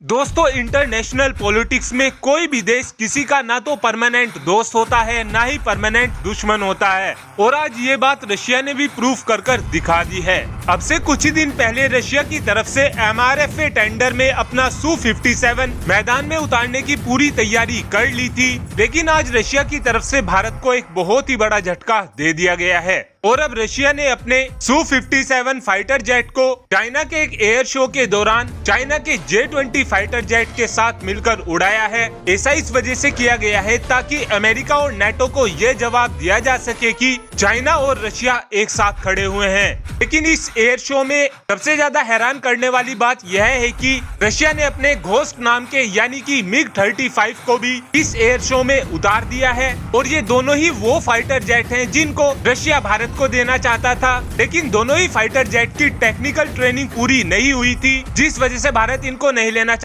दोस्तों, international politics में कोई भी देश किसी का ना तो परमानेंट दोस्त होता है ना ही परमानेंट दुश्मन होता है। और आज ये बात रशिया ने भी प्रूफ कर दिखा दी है। अब से कुछ ही दिन पहले रशिया की तरफ से MRFA टेंडर में अपना Su-57 मैदान में उतारने की पूरी तैयारी कर ली थी, लेकिन आज रशिया की तरफ से भारत को एक बहुत ही बड़ा झटका दे दिया गया है। और अब रशिया ने अपने Su-57 फाइटर जेट को चाइना के एक एयर शो के दौरान चाइना के J-20 फाइटर जेट के साथ मिलकर उड़ाया है। ऐसा इस वजह से किया गया है ताकि अमेरिका और नेटो को ये जवाब दिया जा सके कि चाइना और रशिया एक साथ खड़े हुए हैं। लेकिन इस एयर शो में सबसे ज्यादा हैरान करने वाली बात यह है कि रशिया ने अपने घोस्ट नाम के यानी कि MiG-35 को भी इस एयर शो में उतार दिया है। और ये दोनों ही वो फाइटर जेट हैं जिनको रशिया भारत को देना चाहता था, लेकिन दोनों ही फाइटर जेट की टेक्निकल ट्रेनिंग पूरी नहीं हुई थी, जिस वजह से भारत इनको नहीं लेना